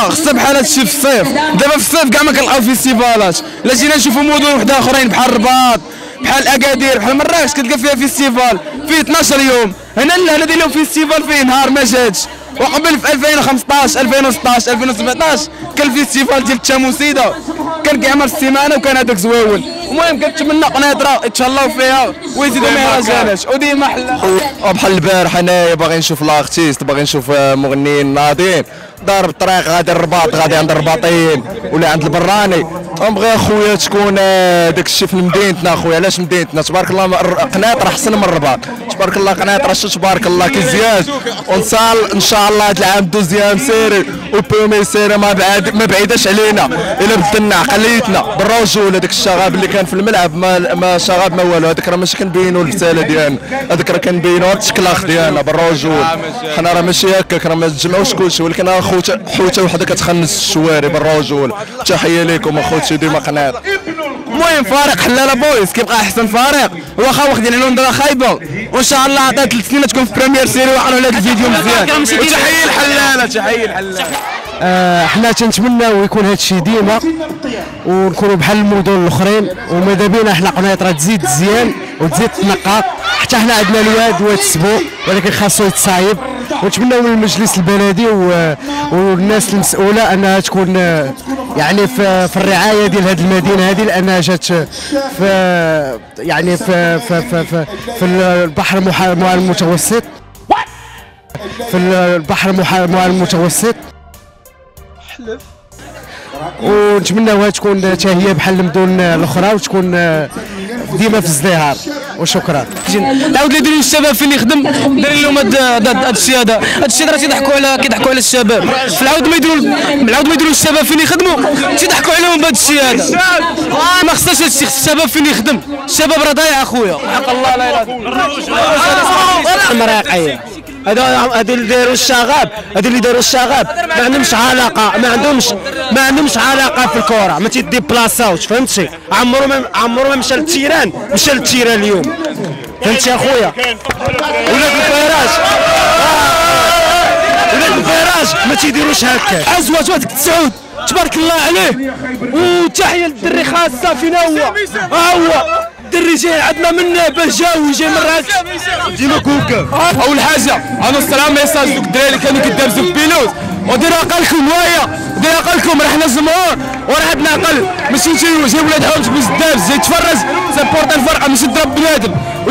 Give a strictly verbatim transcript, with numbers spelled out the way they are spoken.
خصها بحال هادشي في الصيف. دابا في الصيف كاع ما كنلقاو فيستيفالات. الا جينا نشوفوا مدن وحده اخرين بحال الرباط بحال اكادير بحال مراكش كتلقى فيها فيستيفال فيه اثناش يوم. هنا لا، هنا داير لهم فيستيفال فيه نهار ما جاتش. وقبل في ألفين وخمسطاش ألفين وستطاش ألفين وسبعطاش كان الفيستيفال ديال التاموسيده كان كيعمل في السيمانه وكان هذاك زويون. المهم كنتمنى قنيطره يتهلاو فيها ويزيدوا مهرجانات وديما حل بحال البارح انايا باغي نشوف لارتيست، باغي نشوف مغنيين ناضين دار الطريق غادي الرباط، غادي عند الرباطيين ولا عند البراني. نبغي اخويا تكون داك الشيء في مدينتنا اخويا. علاش مدينتنا تبارك الله قنيطره احسن من الرباط، تبارك الله قنيطره شو تبارك الله كزياج. ونصال ان شاء الله هذا العام دوزيام سيري والبرومي سيري ما بعد ما بعيداش علينا الا بدلنا عقليتنا بالرجوله. داك الشغب اللي كان في الملعب ما ما شغب ما والو، هذاك راه ماشي كنبينوا الرساله ديالنا، هذاك راه كنبينوا هذا التكلاخ ديالنا بالرجول. حنا راه ماشي هكاك، راه ما تجمعوش كلشي، ولكن اخوتي حوته وحده كتخنس الشوارع بالرجول. تحيه لكم اخوتي ديما قناط. المهم فريق حلاله بويس كيبقى احسن فريق، واخا واخدين عليهم نظره خايبه، وان شاء الله عطات ثلاث سنين تكون في بريمير سيري وعملوا هذا الفيديو مزيان. وتحيه الحلاله، تحيه الحلاله. آه حنا تنتمناو يكون هذا الشيء ديما ونكونوا بحال المدن الاخرين، وماذا بينا حنا قنيطره تزيد تزيان وتزيد تنقى. حتى حنا عندنا الواد واد السبو ولكن خاصو يتصايب. ونتمناو من المجلس البلدي والناس المسؤوله انها تكون يعني في, في الرعايه ديال هذه المدينه هذه، لانها جات في يعني في في في, في, في البحر المتوسط في البحر المتوسط. ونتمناوها تكون حتى هي بحال المدن الاخرى وتكون ديما في ازدهار. وشكرا. نعاود يديروا الشباب فين يخدم، داير لهم هذا الشيء هذا هذا الشيء راه تيضحكوا على كيضحكوا على الشباب. في العاود ما يديروا العاود ما يديروا الشباب فين يخدموا تيضحكوا عليهم بهذا الشيء هذا. ما خصناش هذا الشيء، الشباب فين يخدم. الشباب راه ضايع اخويا حق الله لا اله الا الله. مراقيه هذا هذا اللي داروا الشغاب، هذا اللي داروا الشغاب ما عندهمش علاقه، ما عندهمش ما عندهمش علاقه في الكره، ما تيديبلاصاوش فهمتي. عمرو ما عمرو ما مشى للتيران، مشى للتيران اليوم فهمتي يا خويا. ولاد الفراج ولاد الفراج ما تيديروش هكا. عزوات واد التسعود تبارك الله عليه. وتحيه للدري خاصه فينا هو ها هو الدري جاي عندنا من بهجاوي جاي من مراكش ديما كوكا. اول حاجه انا السلام ميساج دوك الدراري اللي كانوا كيدابزوا في بيلوت ودير عقلكم ويا دير عقلكم، راه حنا الجمهور وراه عندنا عقل، ماشي جاي جاي ولاد حومه بزاف جاي يتفرج سابورت الفرقه ماشي ضرب بنادم.